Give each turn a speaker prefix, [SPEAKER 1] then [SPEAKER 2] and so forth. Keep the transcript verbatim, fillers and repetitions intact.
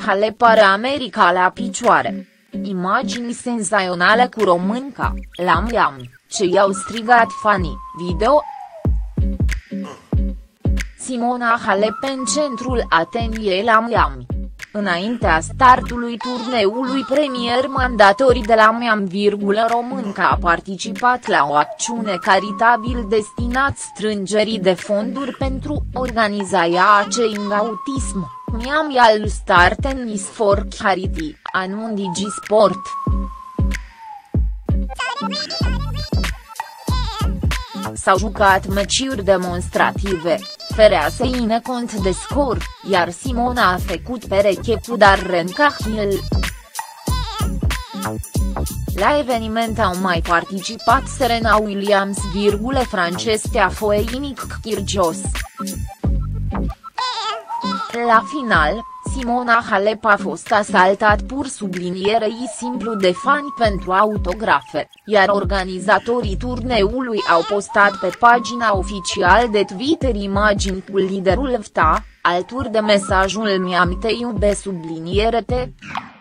[SPEAKER 1] Halep are America la picioare. Imagini senzaționale cu românca, la Miami, ce i-au strigat fanii, video. Simona Halep în centrul atenției la Miami. Înaintea startului turneului premier, mandatorii de la Miami, românca a participat la o acțiune caritabil destinat strângerii de fonduri pentru organizarea Changing Autism, Miami All Star Tennis for Charity, anunță DigiSport. S-au jucat meciuri demonstrative, fără a se ține cont de scor, iar Simona a făcut pereche cu Darren Cahill. La eveniment au mai participat Serena Williams, Francesca Foeinic Kyrgios. La final, Simona Halep a fost asaltat pur sublinierei simplu de fani pentru autografe, iar organizatorii turneului au postat pe pagina oficială de Twitter imagini cu liderul V T A, alături de mesajul Miami te iube subliniere te.